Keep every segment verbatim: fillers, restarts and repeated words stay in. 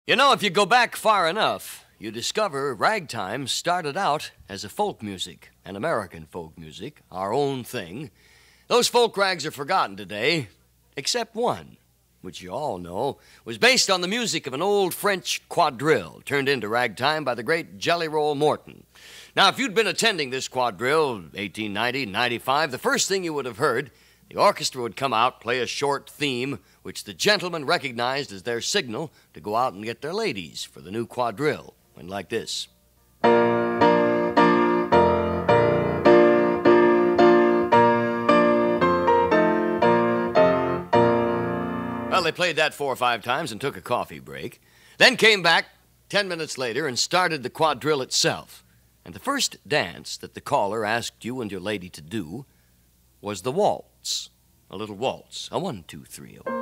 You know, if you go back far enough, you discover ragtime started out as a folk music, an American folk music, our own thing. Those folk rags are forgotten today, except one, which you all know, was based on the music of an old French quadrille turned into ragtime by the great Jelly Roll Morton. Now, if you'd been attending this quadrille, eighteen ninety, ninety-five, the first thing you would have heard, the orchestra would come out, play a short theme, which the gentlemen recognized as their signal to go out and get their ladies for the new quadrille. Went like this. Well, they played that four or five times and took a coffee break, then came back ten minutes later and started the quadrille itself. And the first dance that the caller asked you and your lady to do was the waltz. A little waltz, a one, two, three, oh.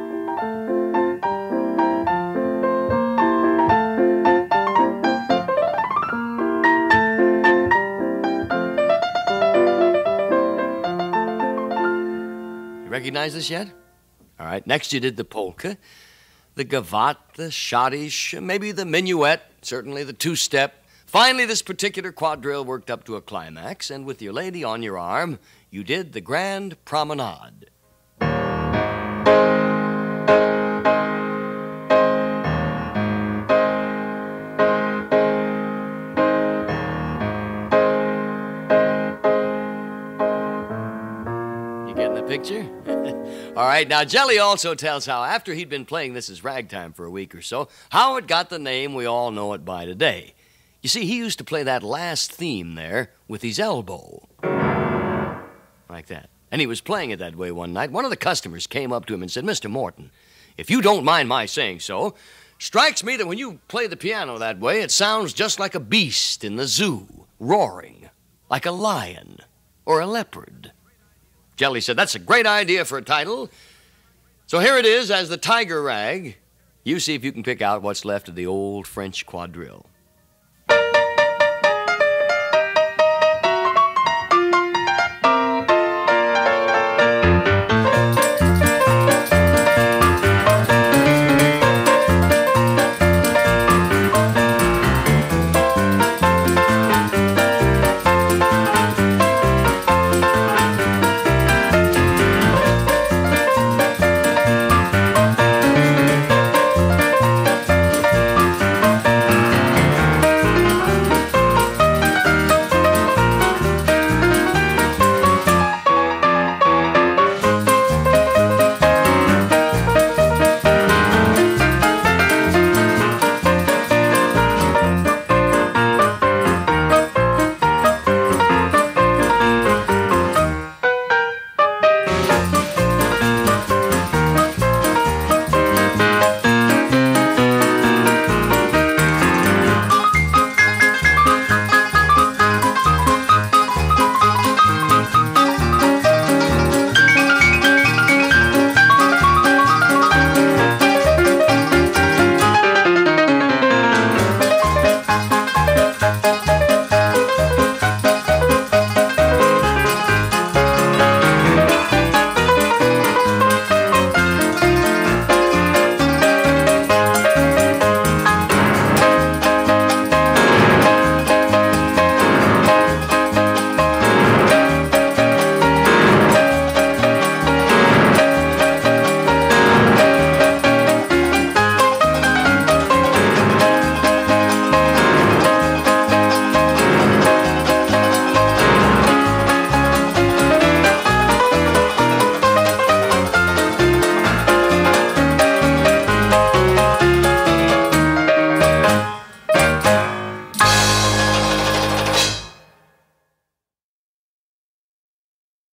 You recognize this yet? All right, next you did the polka, the gavotte, the schottische, maybe the minuet, certainly the two-step. Finally, this particular quadrille worked up to a climax, and with your lady on your arm, you did the grand promenade. You getting the picture? All right, now Jelly also tells how after he'd been playing this as ragtime for a week or so, how it got the name we all know it by today. You see, he used to play that last theme there with his elbow. Like that. And he was playing it that way one night. One of the customers came up to him and said, Mister Morton, if you don't mind my saying so, strikes me that when you play the piano that way, it sounds just like a beast in the zoo, roaring, like a lion or a leopard. Jelly said, that's a great idea for a title. So here it is as the Tiger Rag. You see if you can pick out what's left of the old French quadrille.